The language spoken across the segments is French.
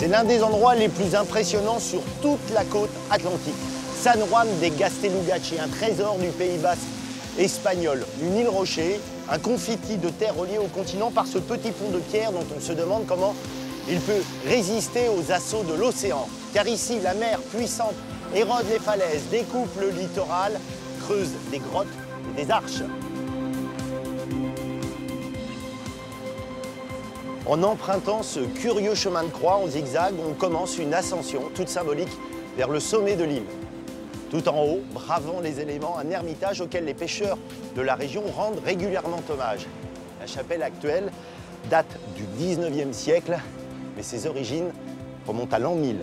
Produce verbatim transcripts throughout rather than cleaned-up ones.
l'un des endroits les plus impressionnants sur toute la côte atlantique. San Juan de Gaztelugatxe, un trésor du Pays Basque espagnol. Une île rocher, un confetti de terre relié au continent par ce petit pont de pierre dont on se demande comment il peut résister aux assauts de l'océan. Car ici, la mer puissante érode les falaises, découpe le littoral, creuse des grottes et des arches. En empruntant ce curieux chemin de croix en zigzag, on commence une ascension toute symbolique vers le sommet de l'île. Tout en haut, bravant les éléments, un ermitage auquel les pêcheurs de la région rendent régulièrement hommage. La chapelle actuelle date du dix-neuvième siècle, mais ses origines remontent à l'an mille.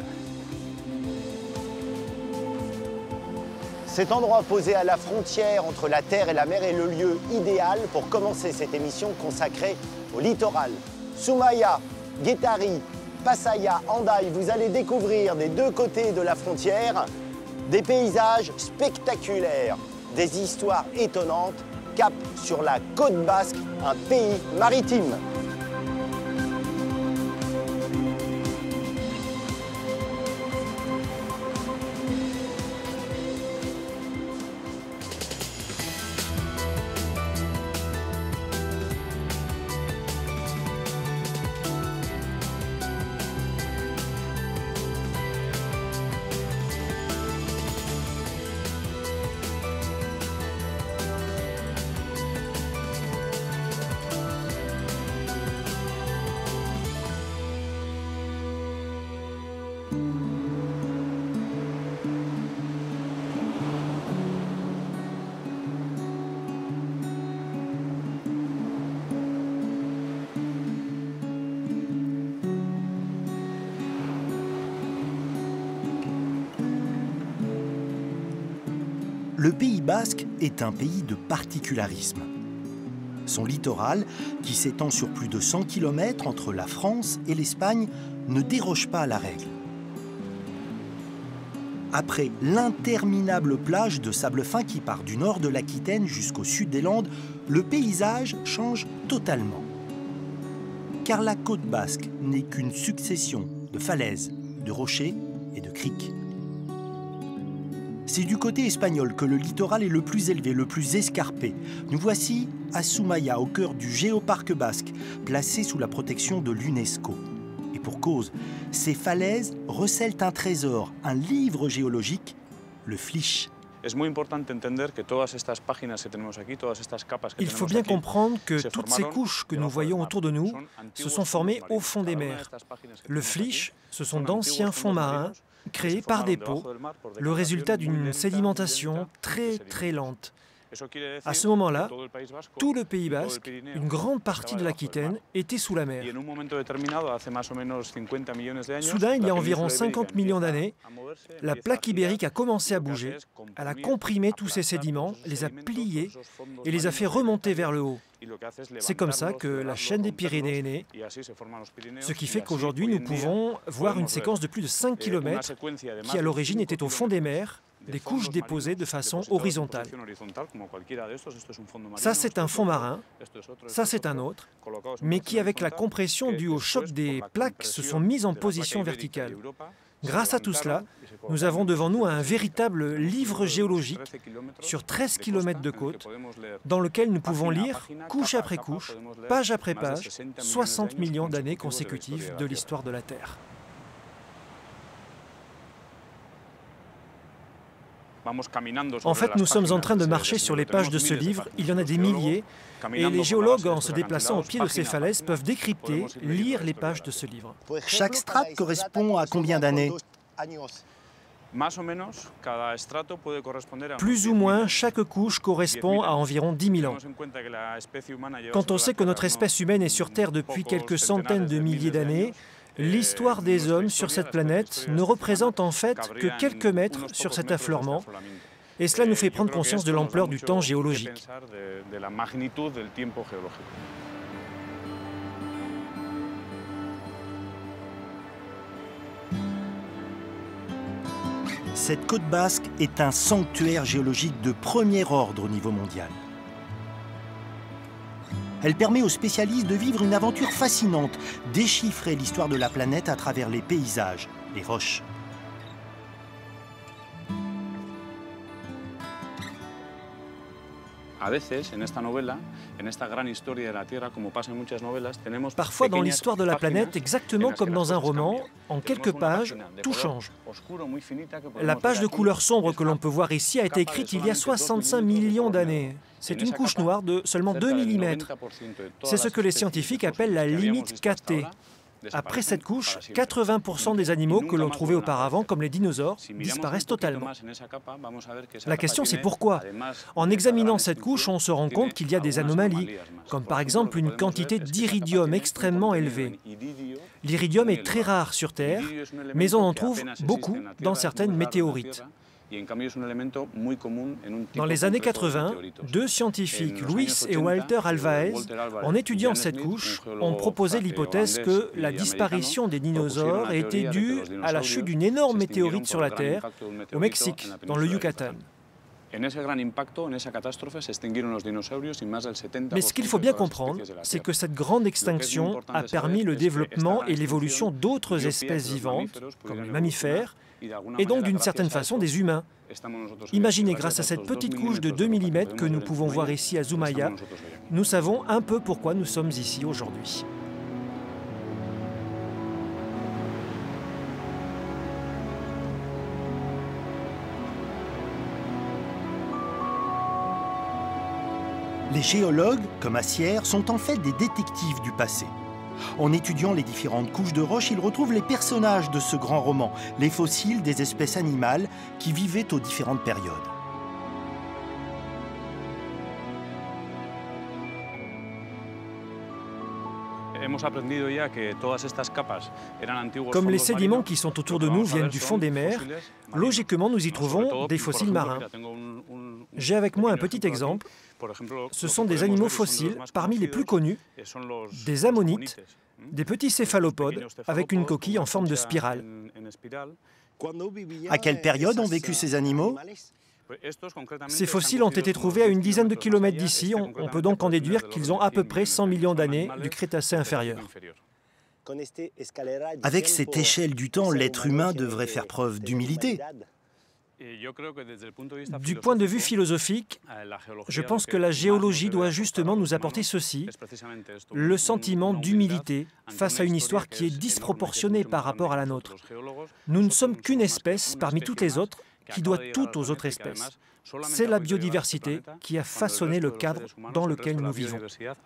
Cet endroit posé à la frontière entre la terre et la mer est le lieu idéal pour commencer cette émission consacrée au littoral. Zumaia, Guétari, Pasaia, Hendaye, vous allez découvrir des deux côtés de la frontière des paysages spectaculaires, des histoires étonnantes, cap sur la côte basque, un pays maritime. Le Pays basque est un pays de particularisme. Son littoral, qui s'étend sur plus de cent kilomètres entre la France et l'Espagne, ne déroge pas à la règle. Après l'interminable plage de sable fin qui part du nord de l'Aquitaine jusqu'au sud des Landes, le paysage change totalement. Car la côte basque n'est qu'une succession de falaises, de rochers et de criques. C'est du côté espagnol que le littoral est le plus élevé, le plus escarpé. Nous voici à Zumaia, au cœur du géoparc basque, placé sous la protection de l'UNESCO. Et pour cause, ces falaises recèlent un trésor, un livre géologique, le Flysch. Il faut bien comprendre que toutes ces couches que nous voyons autour de nous se sont formées au fond des mers. Le Flysch, ce sont d'anciens fonds marins créés par dépôt, le résultat d'une sédimentation très très lente. À ce moment-là, tout le Pays basque, une grande partie de l'Aquitaine, était sous la mer. Soudain, il y a environ cinquante millions d'années, la plaque ibérique a commencé à bouger. Elle a comprimé tous ces sédiments, les a pliés et les a fait remonter vers le haut. C'est comme ça que la chaîne des Pyrénées est née, ce qui fait qu'aujourd'hui nous pouvons voir une séquence de plus de cinq kilomètres qui à l'origine était au fond des mers, des couches déposées de façon horizontale. Ça c'est un fond marin, ça c'est un autre, mais qui avec la compression due au choc des plaques se sont mises en position verticale. Grâce à tout cela, nous avons devant nous un véritable livre géologique sur treize kilomètres de côte, dans lequel nous pouvons lire, couche après couche, page après page, soixante millions d'années consécutives de l'histoire de la Terre. En fait, nous sommes en train de marcher sur les pages de ce livre, il y en a des milliers, et les géologues, en se déplaçant au pied de ces falaises, peuvent décrypter, lire les pages de ce livre. Chaque strate correspond à combien d'années? Plus ou moins, chaque couche correspond à environ dix mille ans. Quand on sait que notre espèce humaine est sur Terre depuis quelques centaines de milliers d'années, l'histoire des hommes sur cette planète ne représente en fait que quelques mètres sur cet affleurement, et cela nous fait prendre conscience de l'ampleur du temps géologique. Cette côte basque est un sanctuaire géologique de premier ordre au niveau mondial. Elle permet aux spécialistes de vivre une aventure fascinante, déchiffrer l'histoire de la planète à travers les paysages, les roches. Parfois, dans l'histoire de la planète, exactement comme dans un roman, en quelques pages, tout change. La page de couleur sombre que l'on peut voir ici a été écrite il y a soixante-cinq millions d'années. C'est une couche noire de seulement deux millimètres. C'est ce que les scientifiques appellent la limite K T. Après cette couche, quatre-vingts pour cent des animaux que l'on trouvait auparavant, comme les dinosaures, disparaissent totalement. La question, c'est pourquoi? En examinant cette couche, on se rend compte qu'il y a des anomalies, comme par exemple une quantité d'iridium extrêmement élevée. L'iridium est très rare sur Terre, mais on en trouve beaucoup dans certaines météorites. Dans les années quatre-vingt, deux scientifiques, Luis et Walter Alvaez, en étudiant cette couche, ont proposé l'hypothèse que la disparition des dinosaures était due à la chute d'une énorme météorite sur la Terre, au Mexique, dans le Yucatan. Mais ce qu'il faut bien comprendre, c'est que cette grande extinction a permis le développement et l'évolution d'autres espèces vivantes, comme les mammifères, et donc d'une certaine façon des humains. Imaginez, grâce à cette petite couche de deux millimètres que nous pouvons voir ici à Zumaya, nous savons un peu pourquoi nous sommes ici aujourd'hui. Les géologues, comme Assière, sont en fait des détectives du passé. En étudiant les différentes couches de roches, ils retrouvent les personnages de ce grand roman, les fossiles des espèces animales qui vivaient aux différentes périodes. Comme les sédiments qui sont autour de nous viennent du fond des mers, logiquement nous y trouvons des fossiles marins. J'ai avec moi un petit exemple. Ce sont des animaux fossiles, parmi les plus connus, des ammonites, des petits céphalopodes avec une coquille en forme de spirale. À quelle période ont vécu ces animaux? Ces fossiles ont été trouvés à une dizaine de kilomètres d'ici. On, on peut donc en déduire qu'ils ont à peu près cent millions d'années du Crétacé inférieur. Avec cette échelle du temps, l'être humain devrait faire preuve d'humilité. Du point de vue philosophique, je pense que la géologie doit justement nous apporter ceci, le sentiment d'humilité face à une histoire qui est disproportionnée par rapport à la nôtre. Nous ne sommes qu'une espèce parmi toutes les autres qui doit tout aux autres espèces. C'est la biodiversité qui a façonné le cadre dans lequel nous vivons.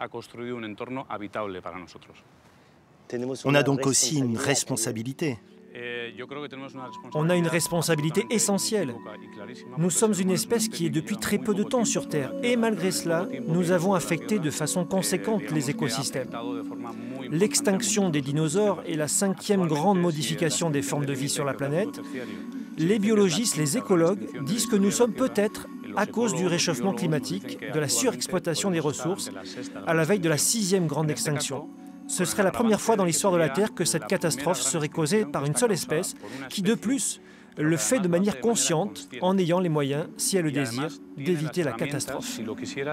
On a donc aussi une responsabilité. On a une responsabilité essentielle. Nous sommes une espèce qui est depuis très peu de temps sur Terre et malgré cela, nous avons affecté de façon conséquente les écosystèmes. L'extinction des dinosaures est la cinquième grande modification des formes de vie sur la planète. Les biologistes, les écologues disent que nous sommes peut-être, à cause du réchauffement climatique, de la surexploitation des ressources, à la veille de la sixième grande extinction. Ce serait la première fois dans l'histoire de la Terre que cette catastrophe serait causée par une seule espèce, qui de plus le fait de manière consciente, en ayant les moyens, si elle le désire, d'éviter la catastrophe.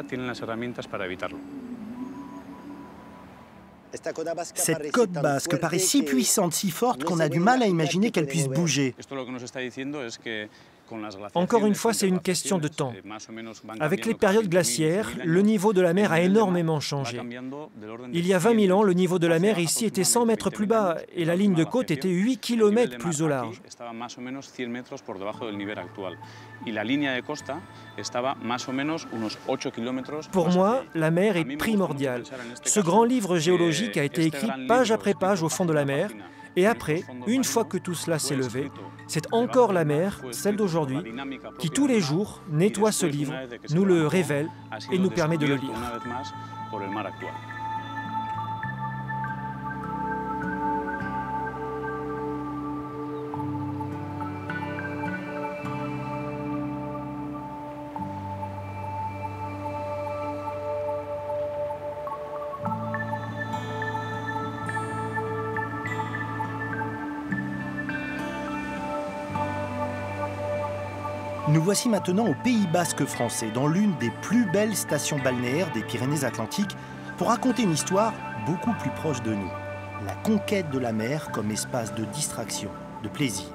Cette côte basque paraît si puissante, si forte qu'on a du mal à imaginer qu'elle puisse bouger. Encore une fois, c'est une question de temps. Avec les périodes glaciaires, le niveau de la mer a énormément changé. Il y a vingt mille ans, le niveau de la mer ici était cent mètres plus bas et la ligne de côte était huit kilomètres plus au large. Pour moi, la mer est primordiale. Ce grand livre géologique a été écrit page après page au fond de la mer. Et après, une fois que tout cela s'est levé, c'est encore la mer, celle d'aujourd'hui, qui tous les jours nettoie ce livre, nous le révèle et nous permet de le lire. Nous voici maintenant au Pays basque français, dans l'une des plus belles stations balnéaires des Pyrénées-Atlantiques, pour raconter une histoire beaucoup plus proche de nous. La conquête de la mer comme espace de distraction, de plaisir.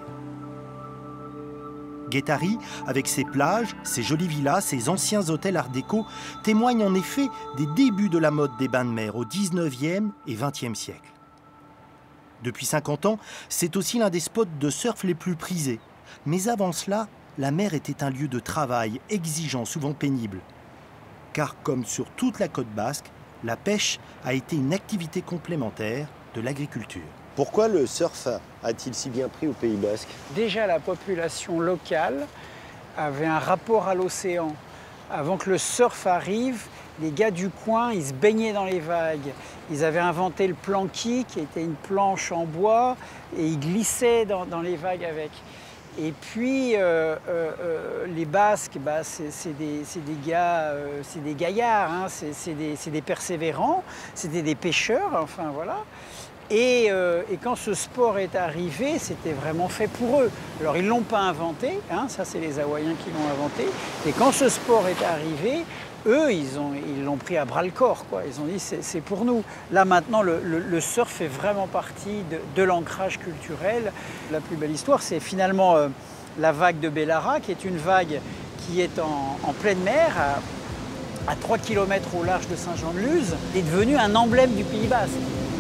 Guétari, avec ses plages, ses jolies villas, ses anciens hôtels art déco, témoigne en effet des débuts de la mode des bains de mer au dix-neuvième et vingtième siècle. Depuis cinquante ans, c'est aussi l'un des spots de surf les plus prisés. Mais avant cela, la mer était un lieu de travail exigeant, souvent pénible. Car comme sur toute la côte basque, la pêche a été une activité complémentaire de l'agriculture. Pourquoi le surf a-t-il si bien pris au Pays Basque? Déjà, la population locale avait un rapport à l'océan. Avant que le surf arrive, les gars du coin, ils se baignaient dans les vagues. Ils avaient inventé le planqui, qui était une planche en bois, et ils glissaient dans, dans les vagues avec. Et puis, euh, euh, les Basques, bah, c'est des, des gars, euh, c'est des gaillards, hein, c'est des, des persévérants, c'était des pêcheurs, enfin voilà. Et, euh, et quand ce sport est arrivé, c'était vraiment fait pour eux. Alors ils ne l'ont pas inventé, hein, ça c'est les Hawaïens qui l'ont inventé. Et quand ce sport est arrivé, eux, ils l'ont ils pris à bras-le-corps, quoi. Ils ont dit c'est pour nous. Là maintenant, le, le, le surf fait vraiment partie de, de l'ancrage culturel. La plus belle histoire, c'est finalement euh, la vague de Bellara, qui est une vague qui est en, en pleine mer, à, à trois kilomètres au large de Saint-Jean-de-Luz, est devenue un emblème du Pays Basque.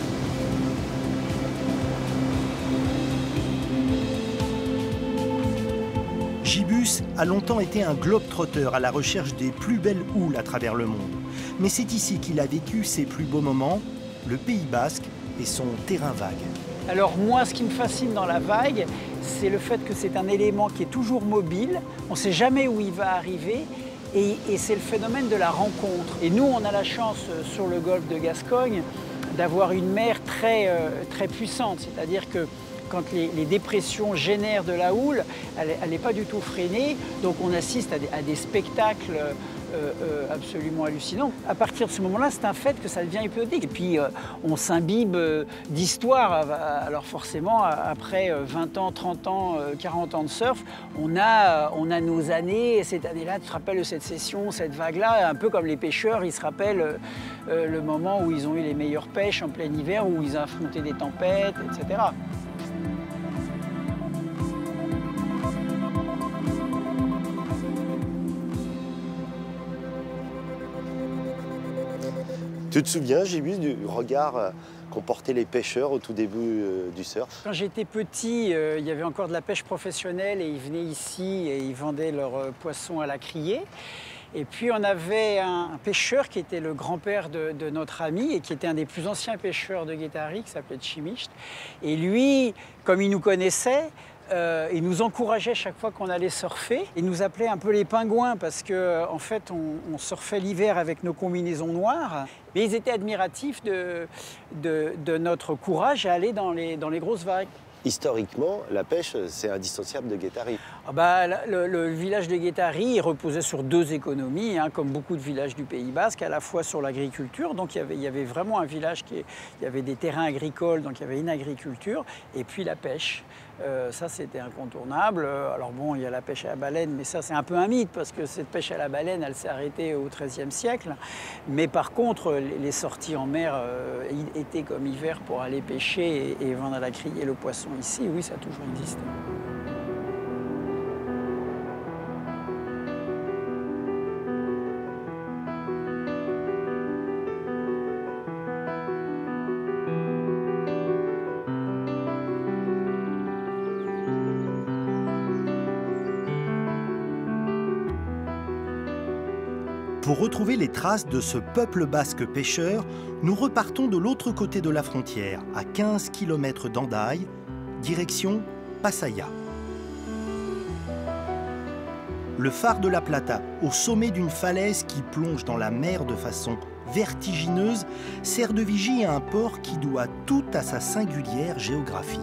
Gibus a longtemps été un globe-trotter à la recherche des plus belles houles à travers le monde. Mais c'est ici qu'il a vécu ses plus beaux moments, le Pays Basque et son terrain vague. Alors moi, ce qui me fascine dans la vague, c'est le fait que c'est un élément qui est toujours mobile, on ne sait jamais où il va arriver, et, et c'est le phénomène de la rencontre. Et nous, on a la chance, sur le golfe de Gascogne, d'avoir une mer très, euh, très puissante, c'est-à-dire que quand les, les dépressions génèrent de la houle, elle n'est pas du tout freinée, donc on assiste à des, à des spectacles euh, euh, absolument hallucinants. À partir de ce moment-là, c'est un fait que ça devient hypnotique. Et puis euh, on s'imbibe euh, d'histoire. Alors forcément, après vingt ans, trente ans, quarante ans de surf, on a, on a nos années. Et cette année-là, tu te rappelles de cette session, cette vague-là, un peu comme les pêcheurs, ils se rappellent euh, le moment où ils ont eu les meilleures pêches en plein hiver, où ils ont affronté des tempêtes, et cetera. Tu te souviens, Gibus, du regard qu'ont porté les pêcheurs au tout début euh, du surf? Quand j'étais petit, euh, il y avait encore de la pêche professionnelle et ils venaient ici et ils vendaient leurs euh, poissons à la criée. Et puis on avait un, un pêcheur qui était le grand-père de, de notre ami et qui était un des plus anciens pêcheurs de Guétari, qui s'appelait Chimicht. Et lui, comme il nous connaissait, Euh, il nous encourageait chaque fois qu'on allait surfer. Il nous appelait un peu les pingouins parce qu'en en fait, on, on surfait l'hiver avec nos combinaisons noires. Mais ils étaient admiratifs de, de, de notre courage à aller dans les, dans les grosses vagues. Historiquement, la pêche, c'est indissociable de Guétari. Ah bah, le, le village de Guétari reposait sur deux économies, hein, comme beaucoup de villages du Pays Basque, à la fois sur l'agriculture. Donc il y, avait, il y avait vraiment un village qui, il y avait des terrains agricoles, donc il y avait une agriculture, et puis la pêche. Euh, ça, c'était incontournable. Alors bon, il y a la pêche à la baleine, mais ça, c'est un peu un mythe, parce que cette pêche à la baleine, elle s'est arrêtée au treizième siècle. Mais par contre, les sorties en mer, euh, été comme hiver, pour aller pêcher et, et vendre à la criée le poisson ici, oui, ça a toujours existé. Pour retrouver les traces de ce peuple basque pêcheur, nous repartons de l'autre côté de la frontière, à quinze kilomètres d'Hendaye, direction Pasaia. Le phare de la Plata, au sommet d'une falaise qui plonge dans la mer de façon vertigineuse, sert de vigie à un port qui doit tout à sa singulière géographie.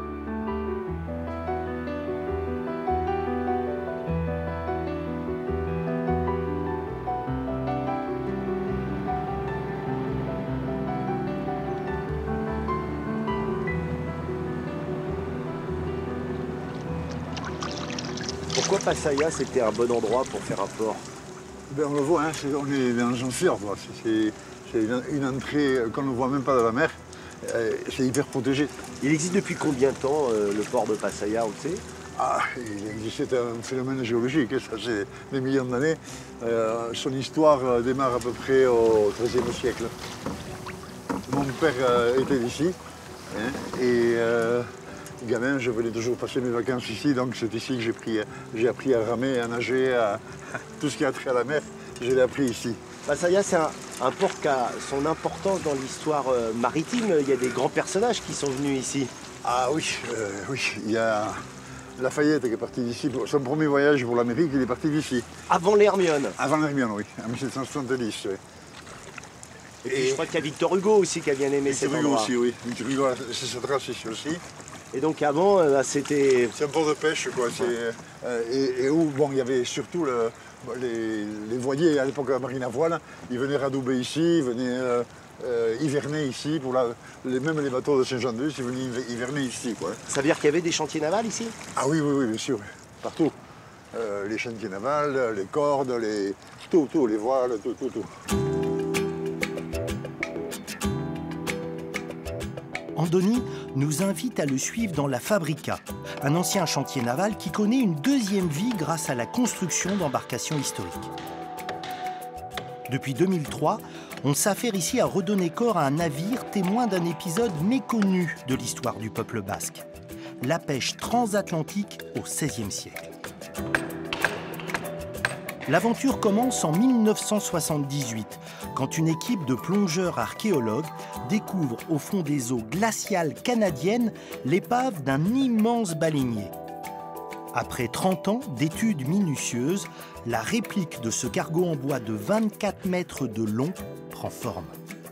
Pourquoi Pasaia, c'était un bon endroit pour faire un port? Ben on le voit, hein, on est dans un surf. C'est une, une entrée qu'on ne voit même pas de la mer. Euh, c'est hyper protégé. Il existe depuis combien de temps euh, le port de Pattaya, on le sait? Ah, il existe un phénomène géologique, ça c'est des millions d'années. Euh, son histoire démarre à peu près au treizième siècle. Mon père euh, était d'ici, hein, et euh, gamin, je venais toujours passer mes vacances ici, donc c'est ici que j'ai pris, j'ai appris à ramer, à nager, à tout ce qui a trait à la mer, je l'ai appris ici. Pattaya, c'est un, un port qui a son importance dans l'histoire euh, maritime. Il y a des grands personnages qui sont venus ici. Ah oui, euh, oui, il y a Lafayette qui est parti d'ici. Son premier voyage pour l'Amérique, il est parti d'ici. Avant l'Hermione. Avant l'Hermione, oui, en mille sept cent soixante-dix. Oui. Et, et je crois qu'il y a Victor Hugo aussi qui a bien aimé cet endroit. Victor Hugo aussi, oui. Victor Hugo, c'est sa trace ici aussi. Et donc avant, euh, c'était... C'est un port de pêche, quoi. Euh, et, et où, bon, il y avait surtout le, les, les voiliers, à l'époque de la marine à voile, ils venaient radouber ici, ils venaient euh, euh, hiverner ici, pour la, les, même les bateaux de Saint-Jean-de-Luz, ils venaient hiverner ici, quoi. Ça veut dire qu'il y avait des chantiers navals ici? Ah oui, oui, oui, bien sûr, partout. Euh, les chantiers navals, les cordes, les... tout, tout, les voiles, tout, tout, tout. Andoni nous invite à le suivre dans la Fabrica, un ancien chantier naval qui connaît une deuxième vie grâce à la construction d'embarcations historiques. Depuis deux mille trois, on s'affaire ici à redonner corps à un navire témoin d'un épisode méconnu de l'histoire du peuple basque, la pêche transatlantique au seizième siècle. L'aventure commence en mille neuf cent soixante-dix-huit, quand une équipe de plongeurs archéologues découvre au fond des eaux glaciales canadiennes l'épave d'un immense baleinier. Après trente ans d'études minutieuses, la réplique de ce cargo en bois de vingt-quatre mètres de long prend forme.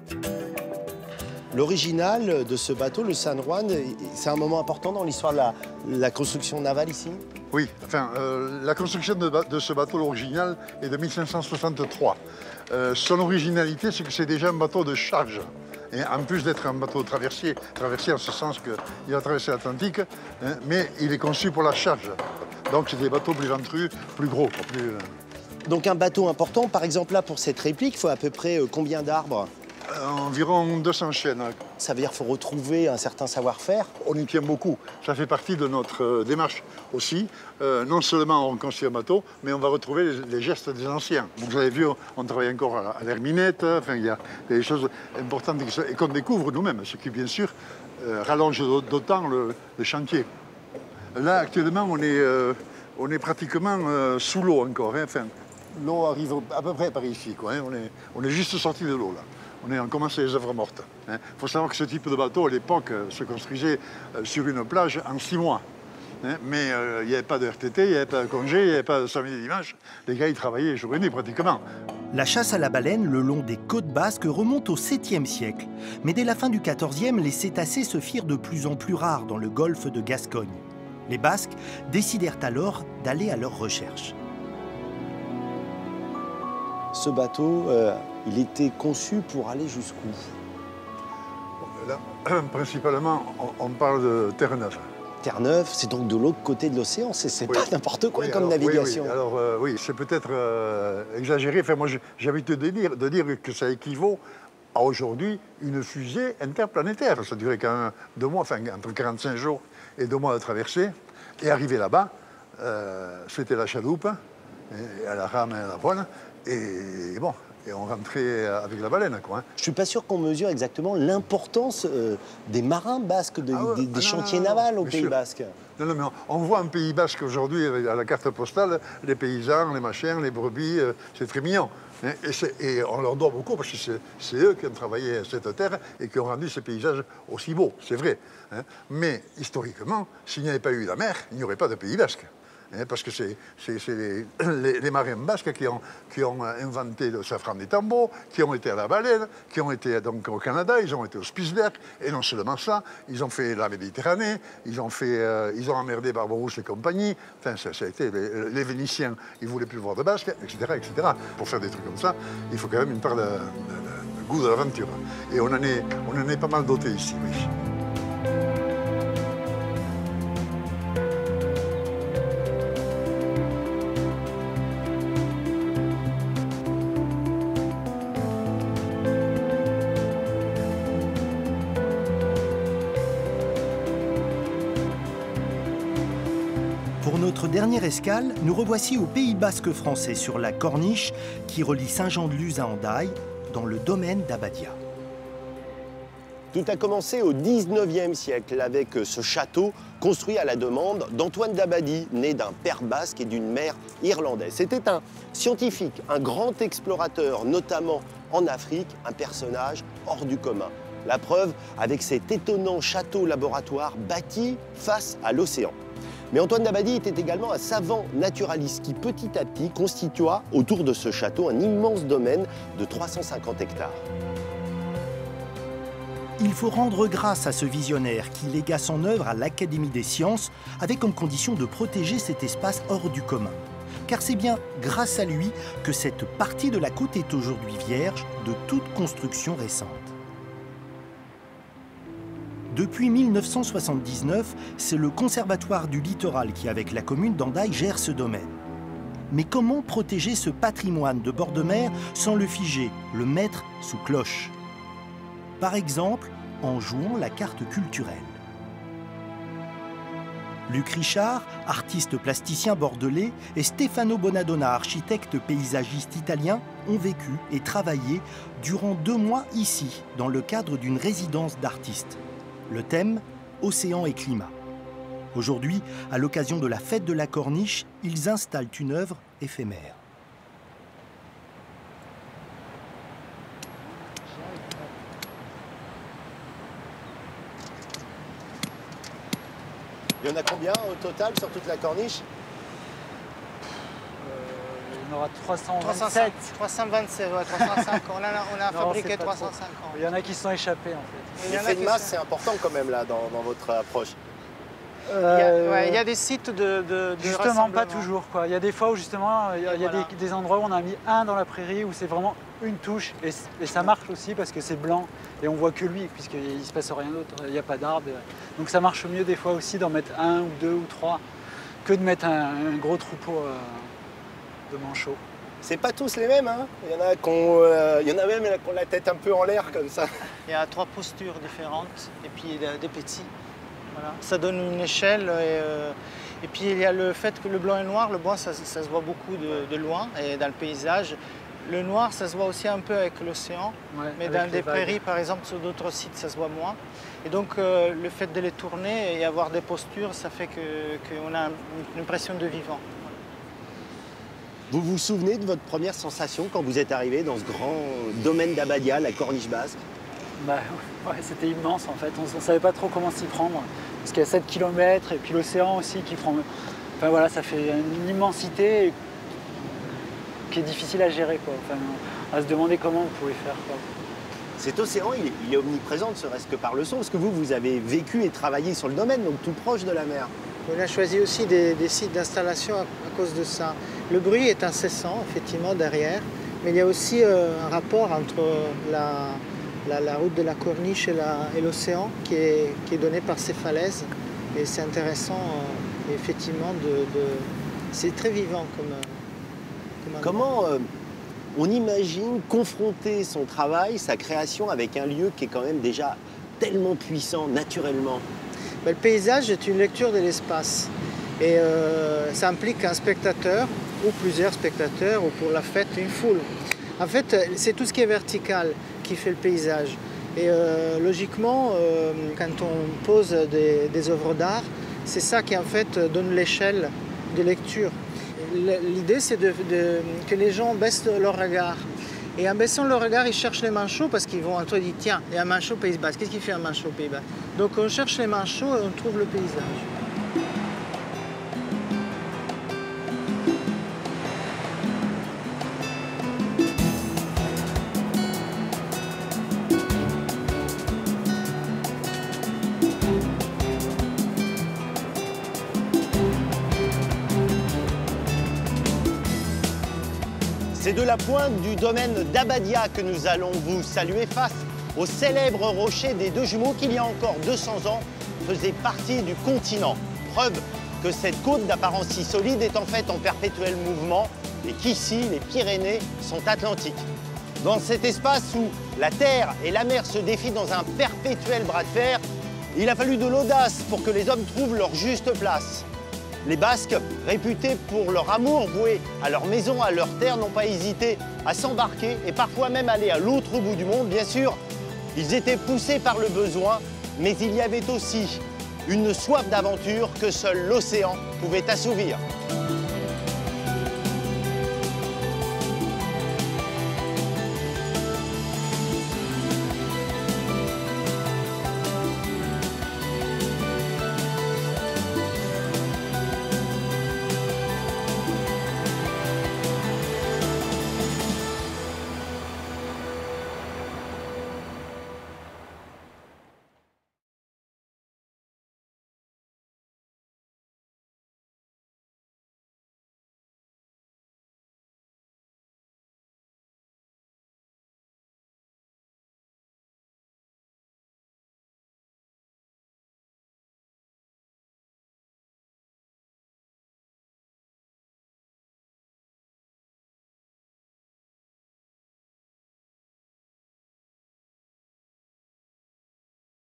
L'original de ce bateau, le San Juan, c'est un moment important dans l'histoire de la, la construction navale ici? Oui, enfin, euh, la construction de, de ce bateau, l'original, est de mille cinq cent soixante-trois. Euh, son originalité, c'est que c'est déjà un bateau de charge. Et en plus d'être un bateau traversier, traversier en ce sens qu'il a traversé l'Atlantique, hein, mais il est conçu pour la charge. Donc c'est des bateaux plus ventrus, plus gros. Plus, euh... Donc un bateau important, par exemple là pour cette réplique, il faut à peu près euh, combien d'arbres? Euh, environ deux cents chaînes. Ça veut dire qu'il faut retrouver un certain savoir-faire? On y tient beaucoup. Ça fait partie de notre euh, démarche aussi. Euh, non seulement on construit un bateau, mais on va retrouver les, les gestes des anciens. Vous avez vu, on travaille encore à, à l'herminette. Enfin, il y a des choses importantes et qu'on découvre nous-mêmes, ce qui, bien sûr, euh, rallonge d'autant le, le chantier. Là, actuellement, on est, euh, on est pratiquement euh, sous l'eau encore. Hein. Enfin, l'eau arrive à peu près par ici, quoi, hein. on, est, on est juste sorti de l'eau, là. On, est, on commence les œuvres mortes. Il hein. faut savoir que ce type de bateau, à l'époque, se construisait euh, sur une plage en six mois. Hein. Mais il euh, n'y avait pas de R T T, il n'y avait pas de congé, il n'y avait pas de samedi et dimanche. Les gars, ils travaillaient jour et nuit, pratiquement. La chasse à la baleine le long des côtes basques remonte au septième siècle. Mais dès la fin du quatorzième, les cétacés se firent de plus en plus rares dans le golfe de Gascogne. Les Basques décidèrent alors d'aller à leur recherche. Ce bateau, euh, il était conçu pour aller jusqu'où? Là, principalement, on, on parle de Terre-Neuve. Terre-Neuve, c'est donc de l'autre côté de l'océan, c'est oui. pas n'importe quoi oui, comme alors, navigation. Oui, oui. Alors euh, oui, c'est peut-être euh, exagéré. Enfin, moi, j'ai envie de dire, de dire que ça équivaut à aujourd'hui une fusée interplanétaire. Ça durait quand même deux mois, enfin entre quarante-cinq jours et deux mois de traversée. Et arrivé là-bas, euh, c'était la chaloupe, et à la rame et à la voile. Et bon, et on rentrait avec la baleine, quoi. Hein. Je suis pas sûr qu'on mesure exactement l'importance euh, des marins basques, de, ah ouais, des, des ah chantiers non, non, non, navals au Pays sûr. Basque. Non, non, mais on, on voit un Pays Basque aujourd'hui, à la carte postale, les paysans, les machins, les brebis, euh, c'est très mignon. Hein, et, et on leur doit beaucoup, parce que c'est eux qui ont travaillé cette terre et qui ont rendu ces paysages aussi beaux, c'est vrai. Hein. Mais historiquement, s'il n'y avait pas eu la mer, il n'y aurait pas de Pays Basque. Hein, parce que c'est les, les, les marins basques qui ont, qui ont inventé le safran des tambours, qui ont été à la baleine, qui ont été donc au Canada, ils ont été au Spitzberg, et non seulement ça, ils ont fait la Méditerranée, ils ont, fait, euh, ils ont emmerdé Barbarousse et compagnie, enfin ça, ça a été, les, les Vénitiens, ils ne voulaient plus voir de Basques, et cetera, et cetera. Pour faire des trucs comme ça, il faut quand même une part de, de, de, de goût de l'aventure. Et on en est, on en est pas mal doté ici, oui. dernière escale, nous revoici au Pays basque français sur la corniche qui relie Saint-Jean-de-Luz à Hendaye, dans le domaine d'Abadia. Tout a commencé au dix-neuvième siècle avec ce château construit à la demande d'Antoine d'Abadie, né d'un père basque et d'une mère irlandaise. C'était un scientifique, un grand explorateur, notamment en Afrique, un personnage hors du commun. La preuve avec cet étonnant château-laboratoire bâti face à l'océan. Mais Antoine d'Abadie était également un savant naturaliste qui, petit à petit, constitua autour de ce château un immense domaine de trois cent cinquante hectares. Il faut rendre grâce à ce visionnaire qui légua son œuvre à l'Académie des sciences avec comme condition de protéger cet espace hors du commun. Car c'est bien grâce à lui que cette partie de la côte est aujourd'hui vierge de toute construction récente. Depuis mille neuf cent soixante-dix-neuf, c'est le Conservatoire du littoral qui, avec la commune d'Hendaye, gère ce domaine. Mais comment protéger ce patrimoine de bord de mer sans le figer, le mettre sous cloche ? Par exemple, en jouant la carte culturelle. Luc Richard, artiste plasticien bordelais, et Stefano Bonadonna, architecte paysagiste italien, ont vécu et travaillé durant deux mois ici, dans le cadre d'une résidence d'artistes. Le thème, océan et climat. Aujourd'hui, à l'occasion de la fête de la Corniche, ils installent une œuvre éphémère. Il y en a combien au total sur toute la corniche? Euh, il y en aura trois cent vingt-sept. trois cent vingt-sept, ouais, trois cent cinquante. On a, on a Non, fabriqué trois cent trop. cinquante. Il y en a qui se sont échappés en fait. Il y en a L'effet de qui masse, sont- c'est important quand même là dans, dans votre approche. Il y, a, Euh, ouais, il y a des sites de, de, de Justement, pas rassemblement. toujours. Quoi. Il y a des fois où justement, il y a, il y a Voilà. des, des endroits où on a mis un dans la prairie où c'est vraiment une touche et, c- et ça marche aussi parce que c'est blanc et on voit que lui puisqu'il ne se passe rien d'autre, il n'y a pas d'arbre. Donc ça marche mieux des fois aussi d'en mettre un ou deux ou trois que de mettre un, un gros troupeau euh, de manchots. C'est pas tous les mêmes, hein. Il y en a qui ont, euh, il y en a même qui ont la tête un peu en l'air comme ça. Il y a trois postures différentes et puis il y a des petits. Voilà. Ça donne une échelle et, euh, et puis il y a le fait que le blanc et le noir, le blanc ça, ça se voit beaucoup de, de loin et dans le paysage. Le noir ça se voit aussi un peu avec l'océan, Ouais, mais avec dans les des vagues. prairies par exemple sur d'autres sites ça se voit moins. Et donc euh, le fait de les tourner et avoir des postures, ça fait que- qu'on a une impression de vivant. Vous vous souvenez de votre première sensation quand vous êtes arrivé dans ce grand domaine d'Abadia, la Corniche basque? Bah, ouais, c'était immense en fait, on ne savait pas trop comment s'y prendre. Parce qu'il y a sept kilomètres et puis l'océan aussi qui prend... Enfin voilà, ça fait une immensité qui est difficile à gérer. Quoi. Enfin, on va se demander comment on pouvait faire. Quoi. Cet océan, il est, il est omniprésent, ne serait-ce que par le son, parce que vous, vous avez vécu et travaillé sur le domaine, donc tout proche de la mer. On a choisi aussi des, des sites d'installation à, à cause de ça. Le bruit est incessant, effectivement, derrière, mais il y a aussi euh, un rapport entre la, la, la route de la Corniche et la- et l'océan qui est, qui est donné par ces falaises. Et c'est intéressant, euh, effectivement, de, de... c'est très vivant comme, euh, comme endroit. Comment euh, on imagine confronter son travail, sa création, avec un lieu qui est quand même déjà tellement puissant, naturellement? Ben, le paysage est une lecture de l'espace. Et euh, ça implique un spectateur, ou plusieurs spectateurs, ou pour la fête, une foule. En fait, c'est tout ce qui est vertical qui fait le paysage. Et euh, logiquement, euh, quand on pose des, des œuvres d'art, c'est ça qui en fait donne l'échelle de lecture. L'idée, c'est de, de, que les gens baissent leur regard. Et en baissant leur regard, ils cherchent les manchots parce qu'ils vont entre dire tiens, il y a un manchot au Pays Basque. Qu'est-ce qu'il fait un manchot au Pays Basque? Donc on cherche les manchots et on trouve le paysage. C'est de la pointe du domaine d'Abadia que nous allons vous saluer face au célèbre rocher des deux jumeaux qui, il y a encore deux cents ans, faisait partie du continent. Preuve que cette côte d'apparence si solide est en fait en perpétuel mouvement et qu'ici, les Pyrénées sont atlantiques. Dans cet espace où la terre et la mer se défient dans un perpétuel bras de fer, il a fallu de l'audace pour que les hommes trouvent leur juste place. Les Basques, réputés pour leur amour voué à leur maison, à leur terre, n'ont pas hésité à s'embarquer et parfois même aller à l'autre bout du monde. Bien sûr, ils étaient poussés par le besoin, mais il y avait aussi une soif d'aventure que seul l'océan pouvait assouvir.